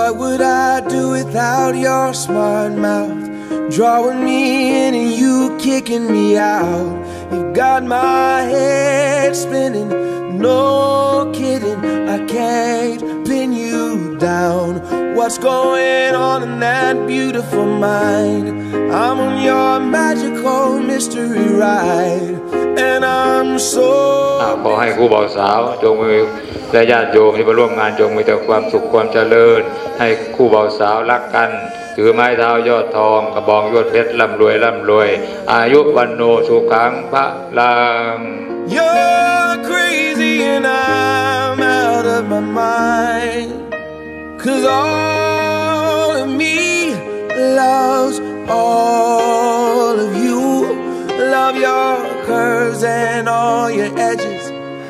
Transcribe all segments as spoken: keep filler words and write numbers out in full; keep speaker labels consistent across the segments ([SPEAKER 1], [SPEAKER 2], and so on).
[SPEAKER 1] What would I do without your smart mouth? Drawing me in and you kicking me out. You've got my head spinning, no kidding. I can't pin you down. What's going on in that beautiful mind? I'm on your magical mystery ride, and I'm so
[SPEAKER 2] ขอให้คู่บ่าวสาวจงมีและญาติโยมที่มาร่วมงานจงมีแต่ความสุขความเจริญให้คู่บ่าวสาวรักกันถือไม้เท้ายอดทองกระบองยอดเพชรร่ำรวยร่ำรวยอายุวันโนสุขังพลัง
[SPEAKER 1] You're crazy and I'm out of my mind, 'cause all of me loves all of you. Love your curves and all your edges.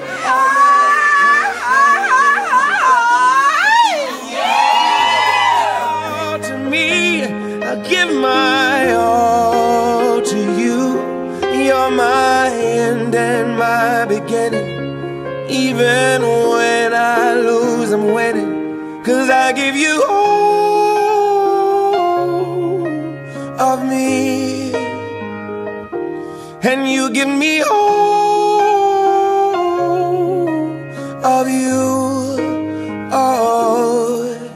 [SPEAKER 1] All to me, I give my all to you. You're my end and my beginning. Even when I lose, I'm winning, 'cause I give you all of me, and you give me all of you. Oh,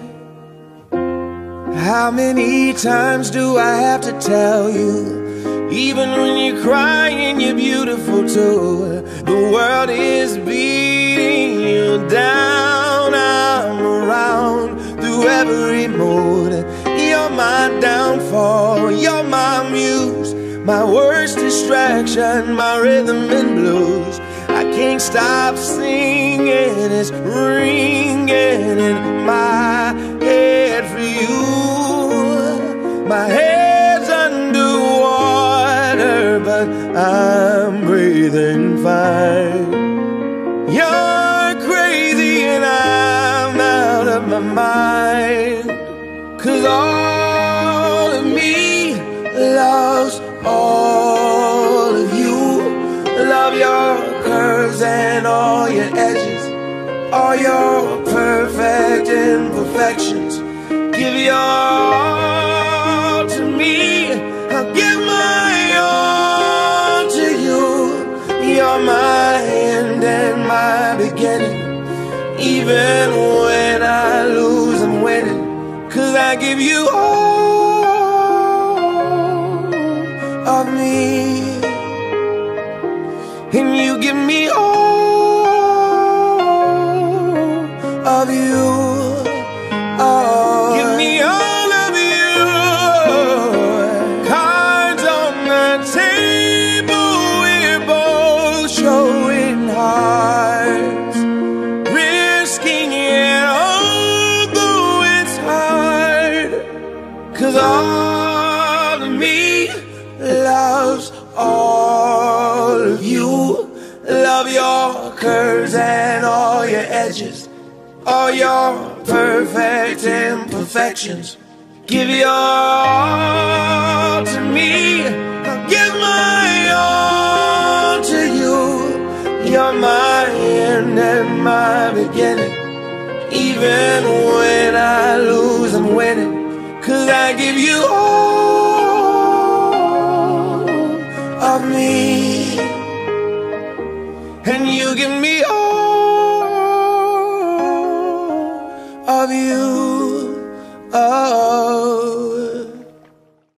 [SPEAKER 1] how many times do I have to tell you? Even when you're crying, you're beautiful too. The world is beating you down. I'm around through every mood. You're my downfall, you're my muse, my worst distraction, my rhythm and blues. I can't stop singing, it's ringing in my head for you. My head's underwater, but I'm breathing fine. You're crazy and I'm out of my mind, 'cause all of me loves all of you. Love your curves and all your edges, all your perfect imperfections. Give your all to me, I'll give my all to you. You're my end and my beginning. Even when I lose, I'm winning, 'cause I give you all of me, and you give me all of you. Oh, give me all of you. Cards on the table, we're both showing hearts, risking it although it's hard, 'cause all of me loves all of you. Love your curves and all your edges, all your perfect imperfections. Give your all to me, I'll give my all to you. You're my end and my beginning. Even when I lose, I'm winning, 'cause I give you all of me, and you give me all of you.